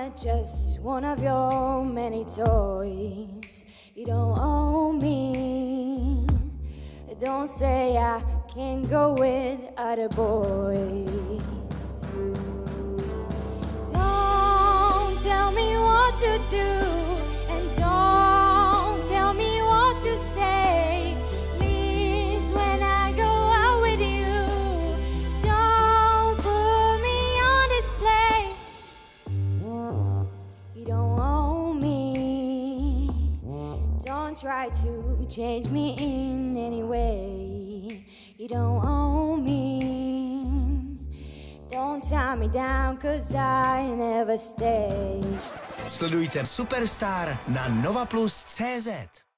just one of your many toys. You don't own me. Don't say I can't go with other boys. Don't tell me what to do, and don't tell me what to say. Please, when I go out with you, don't put me on display. You don't own me. Don't try to change me in any way. You don't own me. Don't tie me down, 'cause I never stay. Sledujte Superstar na Nova Plus CZ.